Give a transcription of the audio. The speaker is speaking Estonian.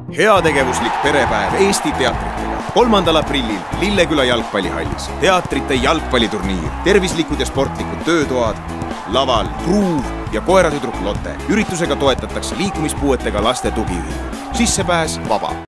Heategevuslik perepäev Eesti teatritega. 3. aprillil Lilleküla jalgpallihallis. Teatrite jalgpalliturniir, tervislikud ja sportlikud töötoad, laval Gruuv ja koeratüdruk Lotte. Üritusega toetatakse liikumispuuetega laste tugiühingut. Sissepääs vaba.